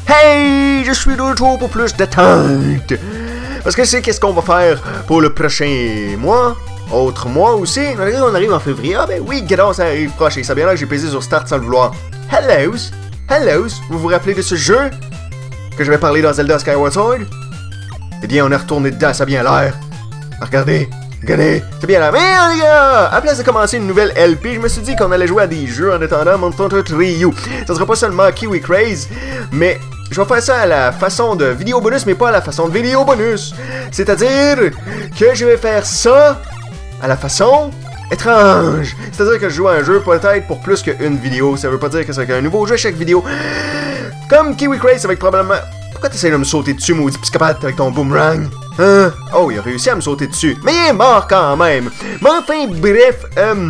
Hey, je suis de retour pour plus d'attente. Parce que c'est qu'est-ce qu'on va faire pour le prochain mois. Autre mois aussi. On arrive en février. Ah ben oui, gadon, ça arrive proche. Et ça bien là que j'ai pesé sur Start sans le vouloir. Hellos. Vous vous rappelez de ce jeu que j'avais parlé dans Zelda Skyward Sword? Eh bien, on est retourné dedans, ça a bien l'air. Regardez. C'est bien là. Mais les gars, à place de commencer une nouvelle LP, je me suis dit qu'on allait jouer à des jeux en attendant Monster Hunter Ryu. Ça sera pas seulement Kiwi Craze, mais je vais faire ça à la façon de vidéo bonus, mais pas à la façon de vidéo bonus. C'est-à-dire que je vais faire ça à la façon étrange. C'est-à-dire que je joue à un jeu peut-être pour plus qu'une vidéo. Ça veut pas dire que c'est un nouveau jeu à chaque vidéo. Comme Kiwi Craze avec probablement... Pourquoi t'essayes de me sauter dessus, maudit psychopathe, avec ton boomerang? Hein? Oh, il a réussi à me sauter dessus. Mais il est mort quand même. Mais enfin, bref,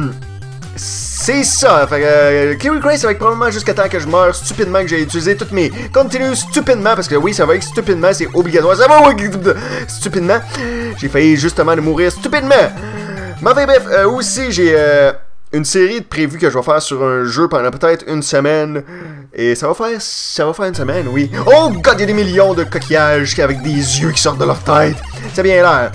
c'est ça. Fait que Kiwi Craze avec probablement jusqu'à temps que je meure stupidement, que j'ai utilisé toutes mes continues stupidement, parce que oui, ça va être stupidement, c'est obligatoire. Ça va stupidement. J'ai failli justement de mourir stupidement. Mais enfin, bref, aussi, j'ai une série de prévues que je vais faire sur un jeu pendant peut-être une semaine. Et ça va faire une semaine, oui. Oh god, il y a des millions de coquillages avec des yeux qui sortent de leur tête. C'est bien l'air.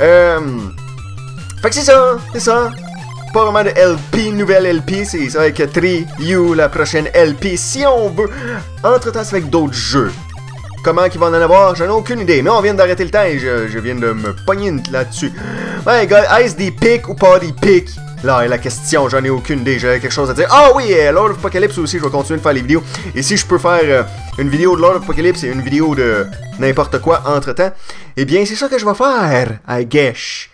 Fait que c'est ça. Pas vraiment de LP, nouvelle LP, c'est avec Ryu, la prochaine LP, si on veut. Entre-temps, c'est avec d'autres jeux. Comment qu'ils vont en avoir, j'en ai aucune idée. Mais on vient d'arrêter le temps et je viens de me pogner là-dessus. Ouais, gars, est-ce des pics ou pas des pics? Là est la question, j'en ai aucune idée, j'avais quelque chose à dire. Ah oui, Lord of Apocalypse aussi, je vais continuer de faire les vidéos. Et si je peux faire une vidéo de Lord of Apocalypse et une vidéo de n'importe quoi entre-temps, eh bien c'est ça que je vais faire, I guess.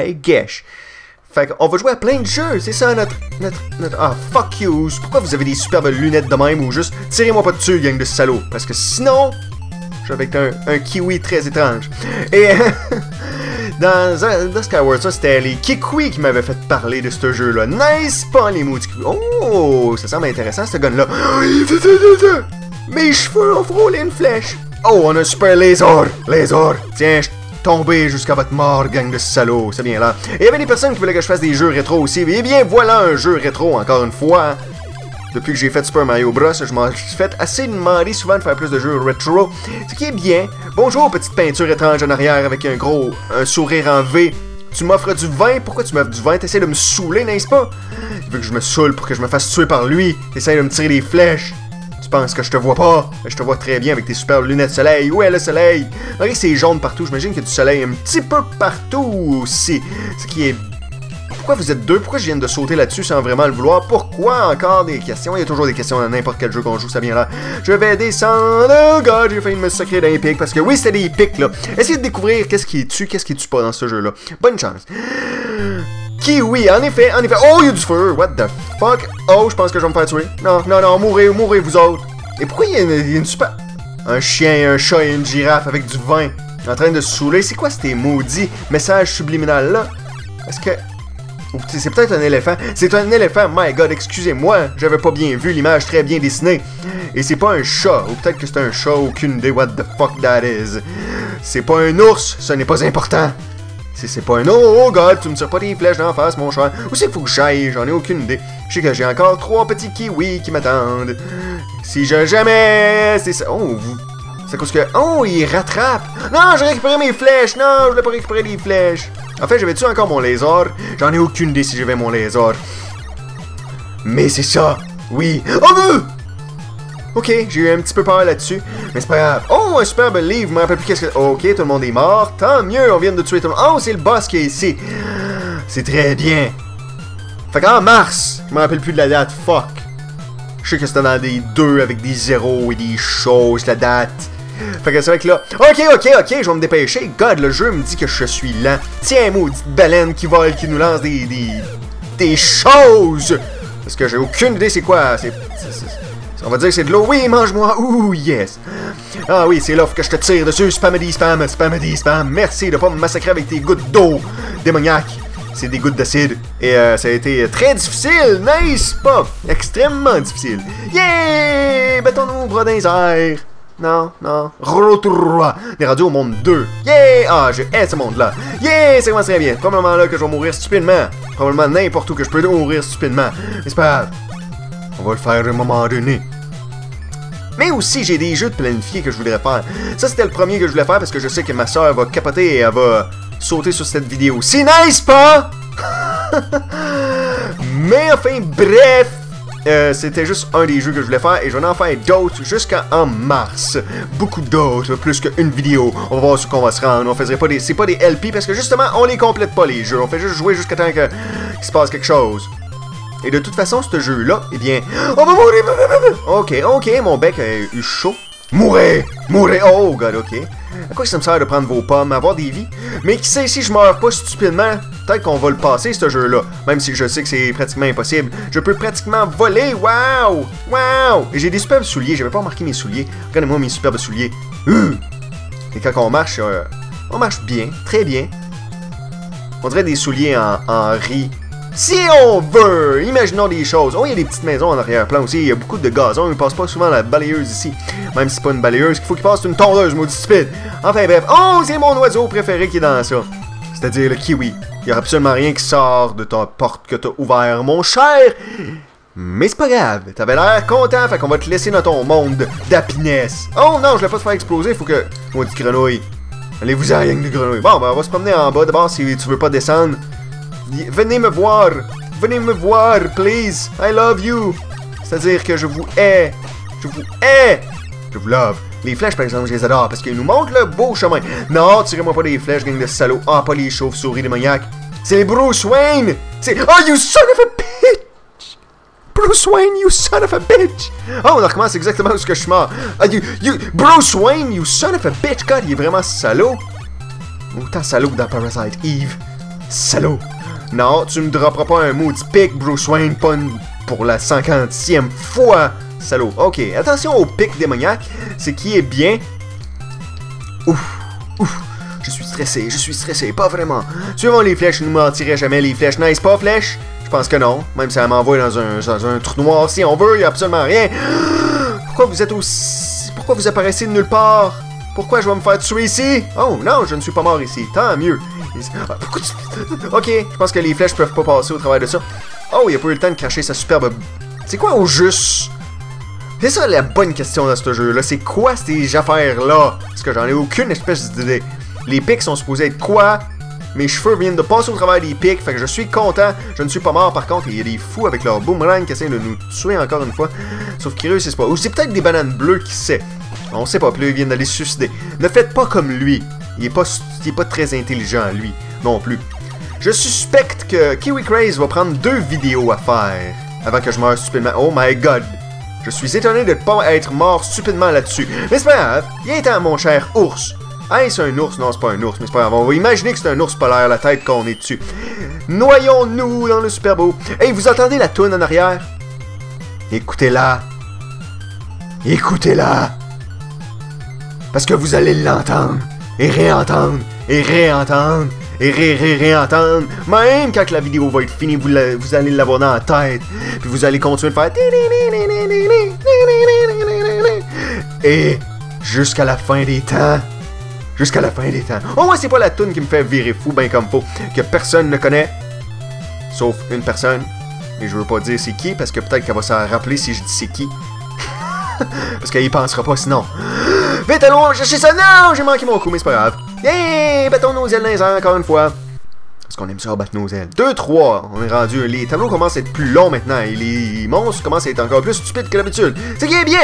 Fait qu'on va jouer à plein de jeux, c'est ça notre... Ah, fuck you, pourquoi vous avez des superbes lunettes de même ou juste tirez-moi pas dessus, gang de salauds, parce que sinon, je vais avec un kiwi très étrange. Et... Dans Skyward Sword, c'était les Kikwi qui m'avaient fait parler de ce jeu-là. Nice, pas les maudits. Oh, ça semble intéressant, ce gun-là. Mes cheveux ont frôlé une flèche. Oh, on a un super laser. Tiens, je suis tombé jusqu'à votre mort, gang de salauds. C'est bien là. Et il y avait des personnes qui voulaient que je fasse des jeux rétro aussi. Eh bien, voilà un jeu rétro, encore une fois. Depuis que j'ai fait Super Mario Bros, je m'en suis fait assez demander souvent de faire plus de jeux rétro. Ce qui est bien. Bonjour, petite peinture étrange en arrière avec un sourire en V. Tu m'offres du vin? Pourquoi tu m'offres du vin? T'essaies de me saouler, n'est-ce pas? Il veut que je me saoule pour que je me fasse tuer par lui. T'essaies de me tirer des flèches. Tu penses que je te vois pas? Je te vois très bien avec tes superbes lunettes de soleil. Où est le soleil? Regardez, c'est jaune partout. J'imagine qu'il y a du soleil un petit peu partout aussi. Ce qui est... Pourquoi vous êtes deux? Pourquoi je viens de sauter là-dessus sans vraiment le vouloir? Pourquoi encore des questions? Il y a toujours des questions dans n'importe quel jeu qu'on joue, ça vient là. Je vais descendre. Oh god, j'ai failli me sacrer d'un pic parce que oui, c'était des pics là. Essayez de découvrir qu'est-ce qui tue pas dans ce jeu-là. Bonne chance. Kiwi, en effet. Oh, il y a du feu. What the fuck? Oh, je pense que je vais me faire tuer. Non, mourrez vous autres. Et pourquoi il y a une super... Un chien, un chat et une girafe avec du vin en train de se saouler? C'est quoi ces maudits messages subliminales là? Est-ce que... C'est peut-être un éléphant. C'est un éléphant, my god, excusez-moi. J'avais pas bien vu l'image très bien dessinée. Et c'est pas un chat. Ou peut-être que c'est un chat, aucune idée what the fuck that is. C'est pas un ours, ce n'est pas important. C'est pas un... Oh god, tu me tires pas des flèches d'en face, mon chat. Où c'est qu'il faut que j'aille? J'en ai aucune idée. Je sais que j'ai encore 3 petits kiwis qui m'attendent. Si je jamais... C'est ça... Oh, c'est parce que... Oh, il rattrape. Non, j'ai récupéré mes flèches. Non, je voulais pas récupérer les flèches. En fait, j'avais-tu encore mon laser? J'en ai aucune idée si j'avais mon laser. Mais c'est ça. Oui. Oh non! Ok, j'ai eu un petit peu peur là-dessus. Mais c'est pas grave. Oh, un superbe livre. Je me rappelle plus qu'est-ce que... Ok, tout le monde est mort. Tant mieux, on vient de tuer tout le monde. Oh, c'est le boss qui est ici. C'est très bien. Fait qu'en mars, je me rappelle plus de la date. Fuck. Je sais que c'était dans des 2 avec des 0 et des choses, la date. Fait que c'est vrai que là... Ok, je vais me dépêcher. God, le jeu me dit que je suis lent. Tiens, maudite baleine qui vole, qui nous lance des choses. Parce que j'ai aucune idée c'est quoi. On va dire que c'est de l'eau. Oui, mange-moi. Ouh, yes. Ah oui, c'est là que je te tire dessus. Spamedy, spam. Merci de pas me massacrer avec tes gouttes d'eau démoniaque. C'est des gouttes d'acide. Et ça a été très difficile, n'est-ce pas? Extrêmement difficile. Yeah! Mettons-nous bras dans les airs. Non. Retour. On est rendu au monde 2. Yeah! Ah, je hais ce monde-là. Yeah! Ça commence très bien. Probablement là que je vais mourir stupidement. Probablement n'importe où que je peux mourir stupidement. Mais c'est pas grave. On va le faire à un moment donné. Mais aussi, j'ai des jeux de planifier que je voudrais faire. Ça, c'était le premier que je voulais faire parce que je sais que ma soeur va capoter et elle va sauter sur cette vidéo. C'est nice, pas? Mais enfin, bref, c'était juste un des jeux que je voulais faire et je vais en faire d'autres jusqu'en mars. Beaucoup d'autres, plus qu'une vidéo. On va voir ce qu'on va se rendre. On faisait pas des... C'est pas des LP parce que justement, on les complète pas les jeux. On fait juste jouer jusqu'à temps qu'il se passe quelque chose. Et de toute façon, ce jeu-là, eh bien... On va mourir! Ok, mon bec a eu chaud. Mourez! Oh god, ok. À quoi ça me sert de prendre vos pommes, avoir des vies? Mais qui sait, si je meurs pas stupidement, peut-être qu'on va le passer, ce jeu-là. Même si je sais que c'est pratiquement impossible. Je peux pratiquement voler, wow! Et j'ai des superbes souliers, j'avais pas remarqué mes souliers. Regardez-moi mes superbes souliers. Et quand on marche bien, très bien. On dirait des souliers en riz. Si on veut, imaginons des choses. Oh, il y a des petites maisons en arrière-plan aussi. Il y a beaucoup de gazon. Il passe pas souvent la balayeuse ici. Même si c'est pas une balayeuse, qu'il faut qu'il passe une tondeuse, maudit stupide. Enfin bref. Oh, c'est mon oiseau préféré qui est dans ça. C'est-à-dire le kiwi. Il y a absolument rien qui sort de ta porte que t'as ouvert, mon cher. Mais c'est pas grave. T'avais l'air content, fait qu'on va te laisser dans ton monde d'happiness. Oh non, je l'ai pas te faire exploser. Faut que... Maudit grenouille. Allez-vous-en, rien de grenouille. Bon, ben on va se promener en bas d'abord si tu veux pas descendre. Venez me voir, please, I love you. C'est-à-dire que je vous hais, je vous love. Les flèches, par exemple, je les adore parce qu'ils nous montrent le beau chemin. Non, tirez-moi pas des flèches, gang de salauds. Ah, pas les chauves-souris démoniaques. C'est Bruce Wayne. C'est... Oh, you son of a bitch. Bruce Wayne, you son of a bitch. Oh, on recommence exactement où ce que je suis mort. Bruce Wayne, you son of a bitch. God, il est vraiment salaud. Autant salaud que dans Parasite Eve. Salaud. Non, tu me dropperas pas un maudit pic, Bruce Wayne, pas pour la 50e fois. Salaud. Ok, attention au pic démoniaque. C'est qui est bien. Ouf. Je suis stressé, pas vraiment. Suivons les flèches, je ne mentirai jamais. Les flèches, nice, pas flèche? Je pense que non. Même si elle m'envoie dans un trou noir, si on veut, il n'y a absolument rien. Pourquoi vous êtes aussi... Pourquoi vous apparaissez de nulle part? Pourquoi je vais me faire tuer ici? Oh non, je ne suis pas mort ici. Tant mieux. Pourquoi tu... Ok, je pense que les flèches peuvent pas passer au travers de ça. Oh, il a pas eu le temps de cracher sa superbe... C'est quoi au juste? C'est ça la bonne question dans ce jeu-là. C'est quoi ces affaires-là? Parce que j'en ai aucune espèce d'idée. Les pics sont supposés être quoi? Mes cheveux viennent de passer au travers des pics, fait que je suis content. Je ne suis pas mort par contre. Il y a des fous avec leur boomerang qui essaient de nous tuer encore une fois. Sauf qu'ils réussissent pas. Ou c'est peut-être des bananes bleues, qui sait. On sait pas, puis là, ils viennent d'aller se suicider. Ne faites pas comme lui. Il est pas très intelligent, lui, non plus. Je suspecte que Kiwi Craze va prendre 2 vidéos à faire avant que je meure stupidement. Oh my god. Je suis étonné de ne pas être mort stupidement là-dessus. Mais c'est pas grave. Viens temps, mon cher ours. Hey, c'est un ours? Non, c'est pas un ours, mais c'est pas grave. On va imaginer que c'est un ours polaire, la tête qu'on est dessus. Noyons-nous dans le super beau. Hey, vous entendez la toune en arrière? Écoutez-la. Écoutez-la. Parce que vous allez l'entendre. Et réentendre. Et réentendre. Et réentendre. Même quand la vidéo va être finie, vous allez l'avoir dans la tête. Puis vous allez continuer de faire... Et jusqu'à la fin des temps. Jusqu'à la fin des temps. Oh, moi, c'est pas la toune qui me fait virer fou, ben comme faut. Que personne ne connaît. Sauf une personne. Et je veux pas dire c'est qui, parce que peut-être qu'elle va s'en rappeler si je dis c'est qui. Parce qu'elle y pensera pas sinon. Vite, allons chercher ça. Non, j'ai manqué mon coup, mais c'est pas grave. Hey, battons nos ailes dans les airs encore une fois. Parce qu'on aime ça, battre nos ailes. 2, 3. On est rendu. Les tableaux commencent à être plus longs maintenant. Et les monstres commencent à être encore plus stupides que d'habitude. C'est qui est bien.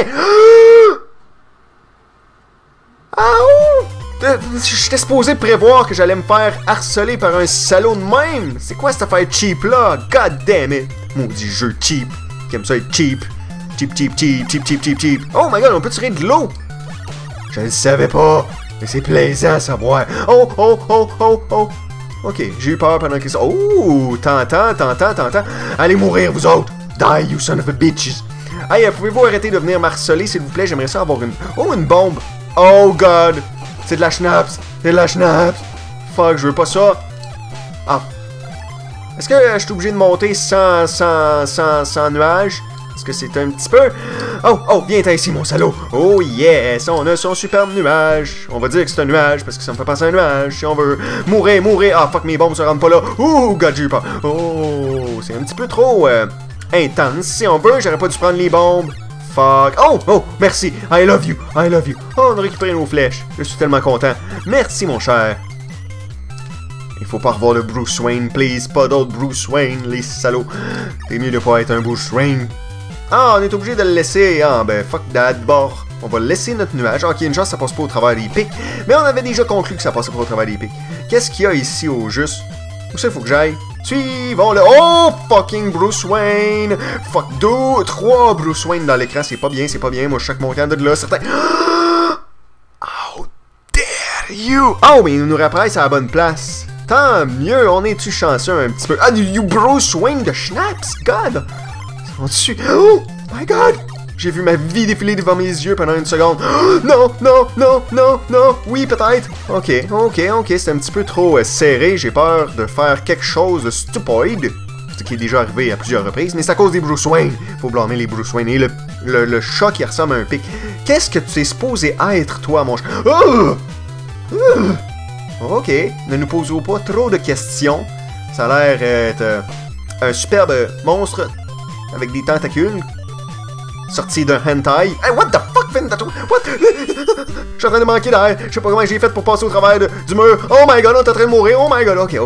J'étais supposé prévoir que j'allais me faire harceler par un salaud de même. C'est quoi cette affaire cheap là? God damn it. Maudit jeu cheap. Qui aime ça être cheap. Cheap. Oh my god, on peut tirer de l'eau. Je le savais pas. Mais c'est plaisant à savoir. Oh. Ok, j'ai eu peur pendant que ça... Oh, t'entends. Allez mourir, vous autres. Die, you son of a bitches. Hey, pouvez-vous arrêter de venir m'harceler, s'il vous plaît? J'aimerais ça avoir une... Oh, une bombe. Oh god. C'est de la schnapps. Fuck, je veux pas ça. Ah. Est-ce que je suis obligé de monter sans nuage? Est-ce que c'est un petit peu... Oh, viens ici, mon salaud. Oh yes, on a son superbe nuage. On va dire que c'est un nuage, parce que ça me fait penser à un nuage, si on veut. Mourir. Ah, fuck, mes bombes se rendent pas là. Oh, god, j'ai eu peur. Oh, c'est un petit peu trop intense. Si on veut, j'aurais pas dû prendre les bombes. fuck? Oh! Oh! Merci! I love you! I love you! Oh, on a récupéré nos flèches. Je suis tellement content. Merci, mon cher. Il faut pas revoir le Bruce Wayne, please. Pas d'autre Bruce Wayne, les salauds. C'est mieux de pas être un Bruce Wayne. Ah, on est obligé de le laisser. Ah, ben, fuck that, bord. On va laisser notre nuage. Ok, une chance, ça passe pas au travers des pics. Mais on avait déjà conclu que ça passait pas au travers des pics. Qu'est-ce qu'il y a ici au juste? Où ça, il faut que j'aille? Suivons-le. Oh, fucking Bruce Wayne. Fuck 2, 3 Bruce Wayne dans l'écran. C'est pas bien, c'est pas bien. Moi, je chaque mon camp de là, certain. How dare you? Oh, mais il nous réapparaissent à la bonne place. Tant mieux, on est-tu chanceux un petit peu? Ah, you Bruce Wayne de Schnapps? God! On dessus. Oh my God! J'ai vu ma vie défiler devant mes yeux pendant une seconde. Oh, non, non, non, non, non. Oui, peut-être. Ok, c'est un petit peu trop serré. J'ai peur de faire quelque chose de stupide. Ce qui est déjà arrivé à plusieurs reprises. Mais c'est à cause des Bruce Wayne. Faut blâmer les Bruce Wayne. Et le chat qui ressemble à un pic. Qu'est-ce que tu es supposé être, toi, mon chat? Oh! Ok, ne nous posons pas trop de questions. Ça a l'air être un superbe monstre avec des tentacules sorti d'un hentai. Hey, what the fuck, Vintato? What? Je suis en train de manquer d'air. Je sais pas comment j'ai fait pour passer au travers du mur. Oh my god, on est en train de mourir. Oh my god, ok.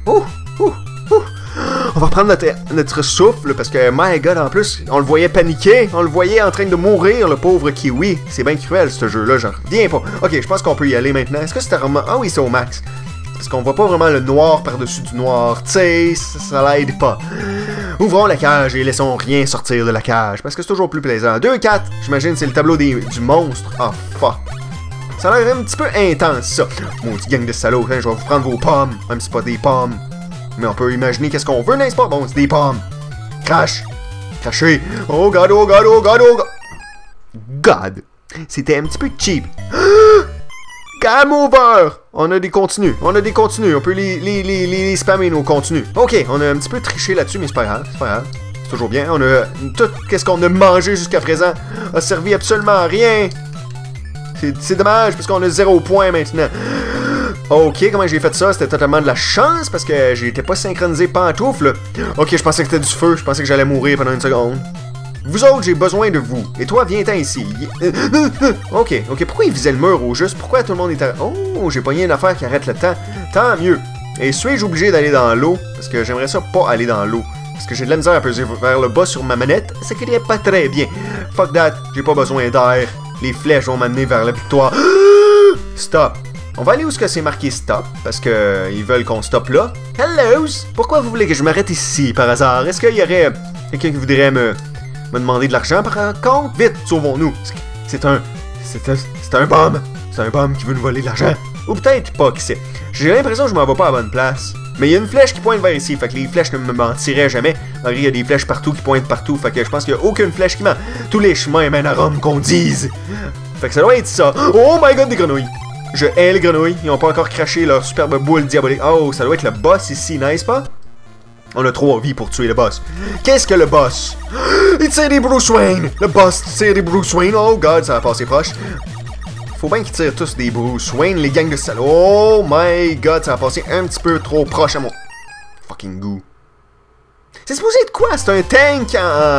On va reprendre notre souffle parce que, my god, en plus, on le voyait paniquer. On le voyait en train de mourir, le pauvre Kiwi. C'est bien cruel, ce jeu-là. J'en reviens pas. Ok, je pense qu'on peut y aller maintenant. Est-ce que c'était vraiment... Ah oui, c'est au max. Parce qu'on voit pas vraiment le noir par-dessus du noir. Tu sais, ça l'aide pas. Ouvrons la cage et laissons rien sortir de la cage, parce que c'est toujours plus plaisant. 2-4, j'imagine c'est le tableau du monstre. Ah, fuck. Ça a l'air un petit peu intense, ça. Maudit gang de salauds, hein, je vais vous prendre vos pommes, même si c'est pas des pommes. Mais on peut imaginer qu'est-ce qu'on veut, n'est-ce pas? Bon, c'est des pommes. Crash. Crachez. Oh god, oh god, oh god, oh god. God. C'était un petit peu cheap. Game over! On a des contenus. On peut les spammer nos contenus. Ok, on a un petit peu triché là-dessus, mais c'est pas grave. C'est toujours bien. On a tout ce qu'on a mangé jusqu'à présent a servi absolument à rien. C'est dommage parce qu'on a 0 point maintenant. Ok, comment j'ai fait ça? C'était totalement de la chance parce que j'étais pas synchronisé pantoufle. Ok, je pensais que c'était du feu. Je pensais que j'allais mourir pendant une seconde. Vous autres, j'ai besoin de vous. Et toi, viens-t'en ici. Ok. Pourquoi il visait le mur au juste? Pourquoi tout le monde est à... Oh, j'ai pogné une affaire qui arrête le temps. Tant mieux. Et suis-je obligé d'aller dans l'eau? Parce que j'aimerais ça pas aller dans l'eau. Parce que j'ai de la misère à peser vers le bas sur ma manette. Ça qui n'est pas très bien. Fuck that. J'ai pas besoin d'air. Les flèches vont m'amener vers la victoire. Stop. On va aller où est-ce que c'est marqué stop? Parce que ils veulent qu'on stoppe là. Hello! Pourquoi vous voulez que je m'arrête ici, par hasard? Est-ce qu'il y aurait quelqu'un qui voudrait me demander de l'argent par contre? Vite, sauvons-nous. C'est un bum. C'est un bum qui veut nous voler de l'argent. Ou peut-être pas, qui sait. J'ai l'impression que je m'en vais pas à la bonne place. Mais il y a une flèche qui pointe vers ici, fait que les flèches ne me mentiraient jamais. Malgré il y a des flèches partout qui pointent partout, fait que je pense qu'il y a aucune flèche qui ment. Tous les chemins mènent à Rome, qu'on dise. Fait que ça doit être ça. Oh my god, des grenouilles. Je hais les grenouilles. Ils ont pas encore craché leur superbe boule diabolique. Oh, ça doit être le boss ici, n'est-ce pas? On a 3 vies pour tuer le boss. Qu'est-ce que le boss? Il tire des Bruce Wayne! Le boss tire des Bruce Wayne. Oh god, ça va passer proche. Faut bien qu'ils tirent tous des Bruce Wayne, les gangs de salauds. Oh my god, ça va passer un petit peu trop proche à mon... fucking goût. C'est supposé être quoi? C'est un tank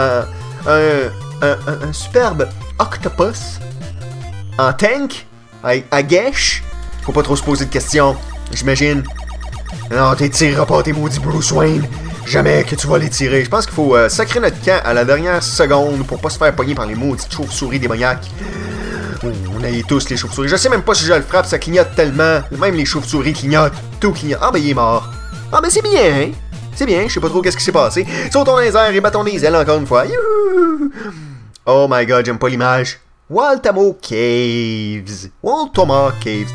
un superbe octopus? En tank? À gèche? Faut pas trop se poser de questions, j'imagine. Non, t'es tireras pas tes maudits Bruce Wayne. Jamais que tu vas les tirer. Je pense qu'il faut sacrer notre camp à la dernière seconde pour pas se faire pogner par les maudites chauves-souris démoniaques. Oh, on a tous les chauves-souris. Je sais même pas si je le frappe, ça clignote tellement. Même les chauves-souris clignotent. Tout clignote. Ah ben il est mort. Ah ben c'est bien, hein? C'est bien, je sais pas trop qu'est-ce qui s'est passé. Sautons dans les airs et battons des ailes encore une fois. Youhou! Oh my god, j'aime pas l'image. Waltamo Caves. Waltama Caves.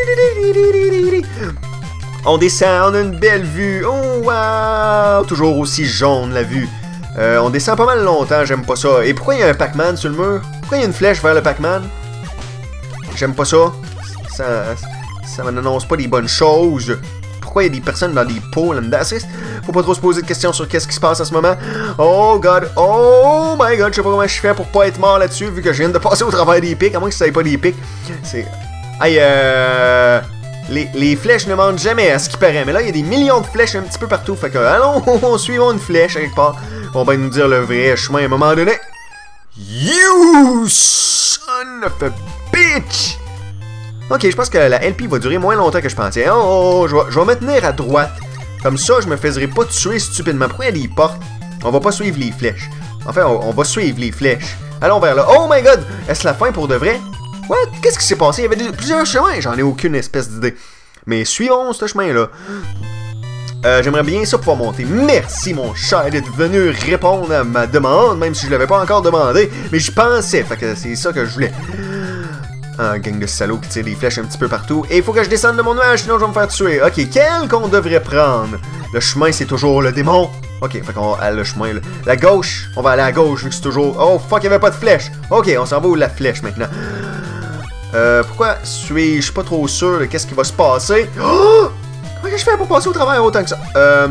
On descend, on a une belle vue. Oh wow! Toujours aussi jaune la vue. On descend pas mal longtemps, j'aime pas ça. Et pourquoi il y a un Pac-Man sur le mur? Pourquoi il y a une flèche vers le Pac-Man? J'aime pas ça. Ça m'annonce pas des bonnes choses. Pourquoi il y a des personnes dans des pots là-dedans? Faut pas trop se poser de questions sur qu'est-ce qui se passe à ce moment. Oh god, oh my god, je sais pas comment je fais pour pas être mort là-dessus vu que je viens de passer au travers des pics, à moins que ça ait pas des pics. C'est... Aïe, les flèches ne mentent jamais à ce qui paraît, mais là il y a des millions de flèches un petit peu partout, fait que allons, suivons une flèche quelque part. On va nous dire le vrai chemin à un moment donné. You! You son of a bitch! Ok, je pense que la LP va durer moins longtemps que je pensais. Oh, je vais me tenir à droite. Comme ça, je me ferai pas tuer stupidement. Pourquoi il y a des portes? On va pas suivre les flèches. Enfin, on va suivre les flèches. Allons vers là. Oh my god! Est-ce la fin pour de vrai? What? Qu'est-ce qui s'est passé? Il y avait plusieurs chemins. J'en ai aucune espèce d'idée. Mais suivons ce chemin-là. J'aimerais bien ça pouvoir monter. Merci, mon cher, d'être venu répondre à ma demande, même si je l'avais pas encore demandé. Mais je pensais. Fait que c'est ça que je voulais. Un gang de salauds qui tire des flèches un petit peu partout. Et il faut que je descende de mon nuage, sinon je vais me faire tuer. Ok, quel qu'on devrait prendre? Le chemin, c'est toujours le démon. Ok, fait qu'on va le chemin, là. La gauche, on va aller à gauche, vu que c'est toujours... Oh, fuck, il n'y avait pas de flèche. Ok, on s'en va où la flèche, maintenant? Pourquoi suis-je pas trop sûr de qu'est-ce qui va se passer? Oh! Comment je fais pour passer au travers autant que ça?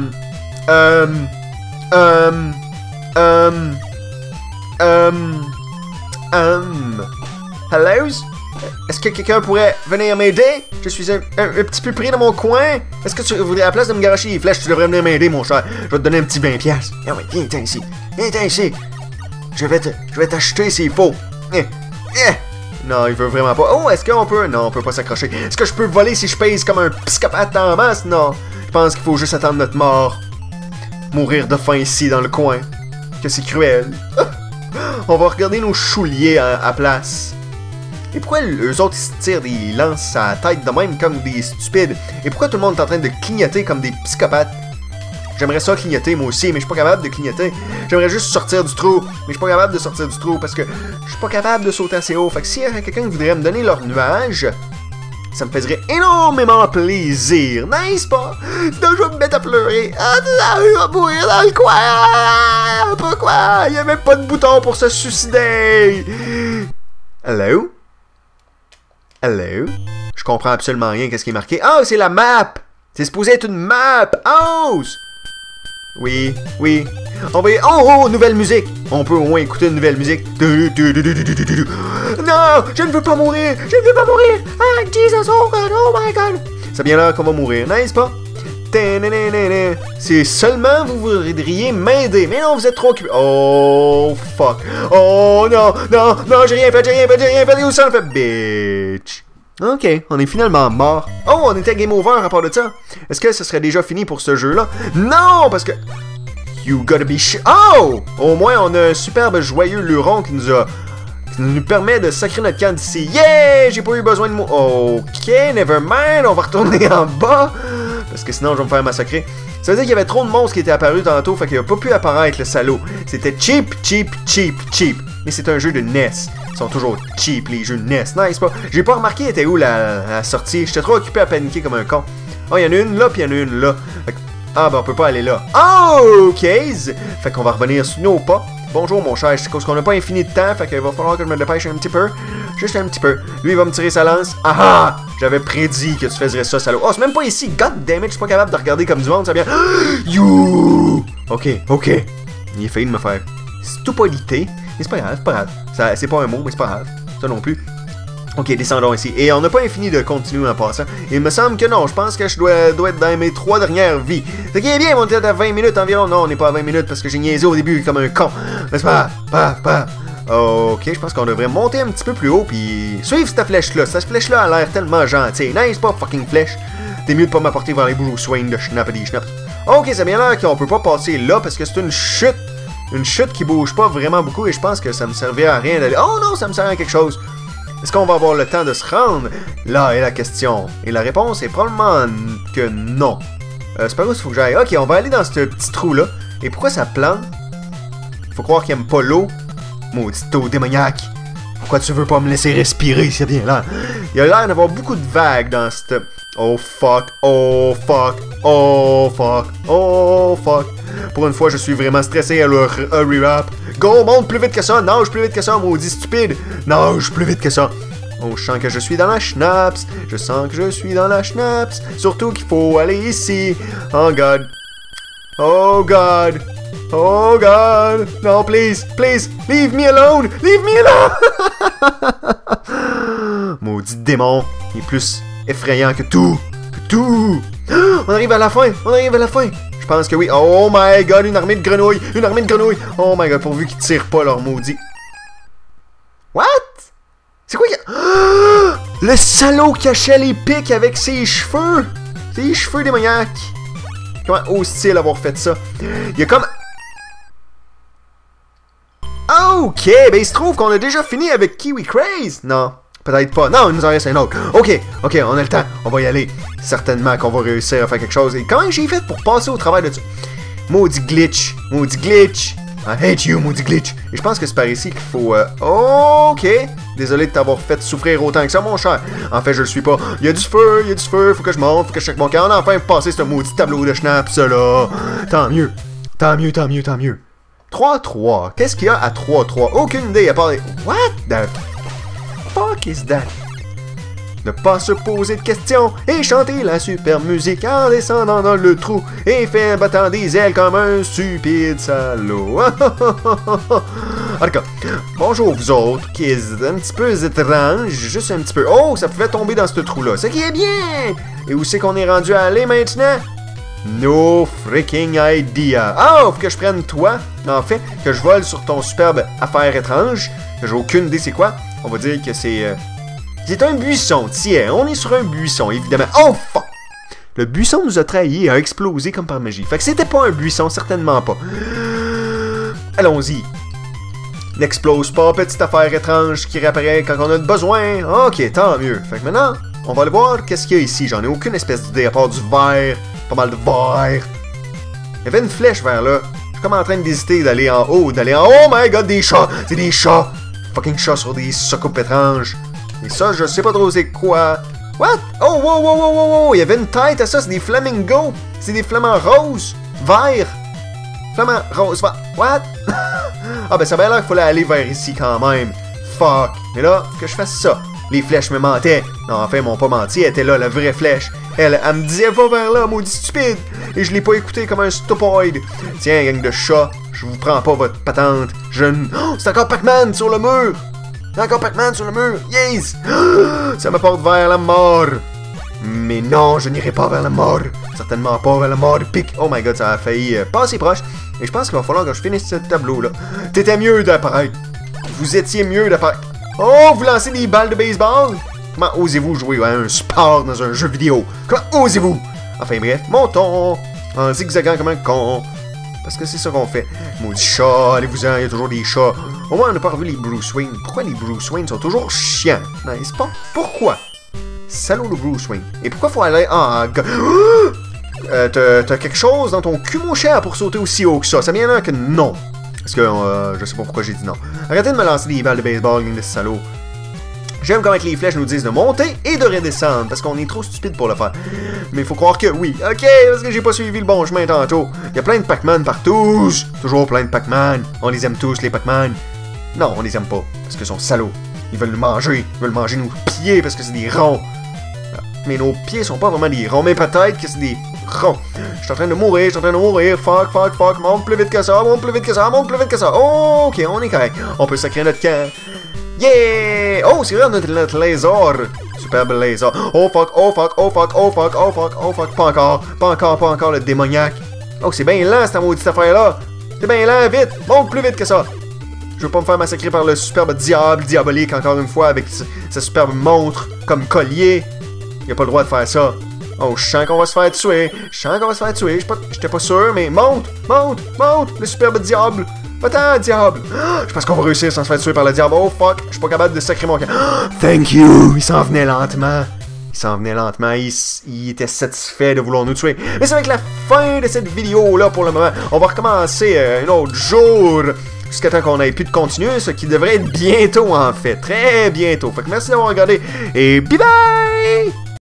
Hello? Est-ce que quelqu'un pourrait venir m'aider? Je suis un petit peu pris dans mon coin. Est-ce que tu voudrais, à la place de me garocher les flèches, tu devrais venir m'aider, mon cher? Je vais te donner un petit 20$. Ah ouais, viens ici. Viens ici. Je vais t'acheter s'il faut. Non, il veut vraiment pas. Oh, est-ce qu'on peut... Non, on peut pas s'accrocher. Est-ce que je peux voler si je pèse comme un psychopathe en masse? Non. Je pense qu'il faut juste attendre notre mort. Mourir de faim ici, dans le coin. Que c'est cruel. On va regarder nos chouliers à place. Et pourquoi eux autres ils se tirent des lances à la tête de même comme des stupides? Et pourquoi tout le monde est en train de clignoter comme des psychopathes? J'aimerais ça clignoter moi aussi, mais je suis pas capable de clignoter. J'aimerais juste sortir du trou, mais je suis pas capable de sortir du trou parce que je suis pas capable de sauter assez haut. Fait que s'il y a quelqu'un qui voudrait me donner leur nuage, ça me ferait énormément plaisir, n'est-ce pas? Sinon je vais me mettre à pleurer. Ah, je vais mourir dans le coin. Pourquoi? Il y a même pas de bouton pour se suicider. Hello? Hello? Je comprends absolument rien qu'est-ce qui est marqué. Oh, c'est la map! C'est supposé être une map! Oh! Oui, oui. On va... Oh, nouvelle musique! On peut au moins écouter une nouvelle musique. Non! Je ne veux pas mourir! Je ne veux pas mourir! Ah, Jesus! Oh God! Oh my God! C'est bien là qu'on va mourir, n'est-ce pas? Si seulement vous voudriez m'aider. Mais non, vous êtes trop occupé. Oh, fuck. Oh, non, non, non, j'ai rien fait. Où ça me fait, bitch? Ok, on est finalement mort. Oh, on était game over à part de ça. Est-ce que ce serait déjà fini pour ce jeu-là? Non, parce que... You gotta be shit. Oh! Au moins, on a un superbe joyeux luron qui nous permet de sacrer notre camp d'ici. Yeah! J'ai pas eu besoin de mots. Ok, never mind. On va retourner en bas. Parce que sinon, je vais me faire massacrer. Ça veut dire qu'il y avait trop de monstres qui étaient apparus tantôt, fait qu'il a pas pu apparaître, le salaud. C'était cheap. Mais c'est un jeu de NES. Ils sont toujours cheap, les jeux de NES, n'est-ce pas? J'ai pas remarqué, était où la sortie. J'étais trop occupé à paniquer comme un con. Oh, il y en a une là, puis il y en a une là. Ah, ben on peut pas aller là. Oh, ok! Fait qu'on va revenir sur nos pas. Bonjour, mon cher. C'est parce qu'on n'a pas infini de temps, fait qu'il va falloir que je me dépêche un petit peu. Juste un petit peu. Lui, il va me tirer sa lance. Ah ah! J'avais prédit que tu faisais ça, salaud. Oh, c'est même pas ici. God damn it, je suis pas capable de regarder comme du monde, ça vient. You! Ok. Il a failli de me faire stupidité. Mais c'est pas grave. C'est pas un mot, mais c'est pas grave. Ça non plus. Ok, descendons ici. Et on n'a pas infini de continuer en passant. Il me semble que non. Je pense que je dois être dans mes 3 dernières vies. Ce qui est bien, on était à 20 minutes environ. Non, on n'est pas à 20 minutes parce que j'ai niaisé au début comme un con. Mais c'est pas grave. Ok, je pense qu'on devrait monter un petit peu plus haut puis suivre cette flèche-là. Cette flèche-là a l'air tellement gentille. Nice, pas fucking flèche. T'es mieux de pas m'apporter vers les boules au Swain de Schnappity Schnapp. Ok, c'est bien l'air qu'on peut pas passer là parce que c'est une chute. Une chute qui bouge pas vraiment beaucoup et je pense que ça me servirait à rien d'aller... Oh non, ça me sert à quelque chose. Est-ce qu'on va avoir le temps de se rendre? Là est la question. Et la réponse est probablement que non. C'est pas où il faut que j'aille. Ok, on va aller dans ce petit trou-là. Et pourquoi ça plante? Faut croire qu'il aime pas l'eau. Maudit eau démoniaque. Pourquoi tu veux pas me laisser respirer? C'est bien là. Il y a l'air d'avoir beaucoup de vagues dans cette... Oh fuck. Pour une fois, je suis vraiment stressé. Alors, hurry up. Go, monte plus vite que ça. Nage plus vite que ça, maudit stupide. Nage plus vite que ça. Oh, je sens que je suis dans la schnapps. Surtout qu'il faut aller ici. Oh God. No, please. Leave me alone. Maudit démon. Il est plus effrayant que tout. On arrive à la fin. Je pense que oui. Oh my God, une armée de grenouilles. Oh my God, pourvu qu'ils tirent pas leur maudit. Le salaud cachait les pics avec ses cheveux! Ses cheveux démoniaques! Comment ose-t-il avoir fait ça? Il y a comme... Ok, ben il se trouve qu'on a déjà fini avec Kiwi Craze! Non, peut-être pas. Non, il nous en reste un autre. Ok, on a le temps. On va y aller. Certainement qu'on va réussir à faire quelque chose. Et comment j'ai fait pour passer au travail de ça? Maudit glitch! Maudit glitch! I hate you, maudit glitch! Et je pense que c'est par ici qu'il faut... Ok! Désolé de t'avoir fait souffrir autant que ça, mon cher. En fait, je le suis pas. Il y a du feu, faut que je monte, faut que je check mon camp. On a enfin passé ce maudit tableau de schnapps, là. Tant mieux. 3-3. Qu'est-ce qu'il y a à 3-3? Aucune idée à part les... What the fuck is that? Ne pas se poser de questions et chanter la super musique en descendant dans le trou et faire battant des ailes comme un stupide salaud. En tout cas, bonjour vous autres, qui est un petit peu étrange, juste un petit peu. Oh, ça pouvait tomber dans ce trou-là, ce qui est bien! Et où c'est qu'on est rendu à aller maintenant? No freaking idea. Ah, faut que je prenne toi, en fait, que je vole sur ton superbe affaire étrange, que j'ai aucune idée c'est quoi. On va dire que c'est... C'est un buisson, tiens, on est sur un buisson, évidemment. Oh, fuck! Le buisson nous a trahis et a explosé comme par magie. Fait que c'était pas un buisson, certainement pas. Allons-y. N'explose pas, petite affaire étrange qui réapparaît quand on a besoin. Ok, tant mieux. Fait que maintenant, on va aller voir qu'est-ce qu'il y a ici. J'en ai aucune espèce d'idée à part du verre. Pas mal de verre. Il y avait une flèche vers là. Je suis comme en train d'hésiter d'aller en haut, Oh my god, des chats! C'est des chats! Fucking chats sur des soucoupes étranges. Et ça, je sais pas trop c'est quoi. What? Oh, wow! Il y avait une tête à ça, c'est des flamingos. C'est des flamants roses. Verts. Flamants roses. What? Ah, ben ça m'a l'air qu'il fallait aller vers ici quand même. Fuck. Mais là, faut que je fasse ça. Les flèches me mentaient. Non, enfin, elles m'ont pas menti. Elle était là, la vraie flèche. Elle me disait, va vers là, maudit stupide. Et je l'ai pas écouté comme un stupoid. Tiens, gang de chats, je vous prends pas votre patente. Oh, c'est encore Pac-Man sur le mur. Encore Pac-Man sur le mur! Yes! Ça me porte vers la mort! Mais non, je n'irai pas vers la mort! Certainement pas vers la mort! Pic! Oh my god, ça a failli passer proche! Et je pense qu'il va falloir que je finisse ce tableau-là. T'étais mieux d'apparaître! Vous étiez mieux d'apparaître! Oh, vous lancez des balles de baseball? Comment osez-vous jouer à un sport dans un jeu vidéo? Comment osez-vous? Enfin bref, montons! En zigzagant comme un con! Parce que c'est ça qu'on fait. Maudit chat, allez-vous-en, il y a toujours des chats. Au moins, on n'a pas revu les Bruce Wayne. Pourquoi les Bruce Wayne sont toujours chiants? N'est-ce pas? Pourquoi? Salaud le Bruce Wayne. Et pourquoi faut aller... Ah, t'as quelque chose dans ton cul, mon cher, pour sauter aussi haut que ça? Ça vient là que non. Parce que, je sais pas pourquoi j'ai dit non. Arrêtez de me lancer des balles de baseball, gang de salaud. J'aime comment les flèches nous disent de monter et de redescendre, parce qu'on est trop stupide pour le faire. Mais il faut croire que oui. Ok, parce que j'ai pas suivi le bon chemin tantôt. Il y a plein de Pac-Man partout. Toujours plein de Pac-Man. On les aime tous, les Pac-Man. Non, on les aime pas, parce qu'ils sont salauds. Ils veulent nous manger. Ils veulent manger nos pieds, parce que c'est des ronds. Mais nos pieds sont pas vraiment des ronds, mais peut-être que c'est des ronds. Je suis en train de mourir, Fuck. Monte plus vite que ça, monte plus vite que ça. Oh, ok, on est correct. On peut sacrer notre camp. Yeah! Oh, c'est vrai, notre laser! Superbe laser. Oh fuck. Pas encore le démoniaque. Oh, c'est bien lent, cette maudite affaire-là. C'est bien lent, vite! Monte plus vite que ça! Je veux pas me faire massacrer par le superbe diable diabolique, encore une fois, avec sa superbe montre comme collier. Il a pas le droit de faire ça. Oh, je sens qu'on va se faire tuer. J'étais pas sûr, mais monte! Le superbe diable! Va-t'en, diable! Je pense qu'on va réussir sans se faire tuer par le diable. Oh fuck, je suis pas capable de sacrer mon camp. Thank you! Il s'en venait lentement. Il était satisfait de vouloir nous tuer. Mais c'est avec la fin de cette vidéo-là pour le moment. On va recommencer un autre jour. Jusqu'à temps qu'on ait plus de continuer, ce qui devrait être bientôt en fait. Très bientôt. Fait que merci d'avoir regardé et bye bye!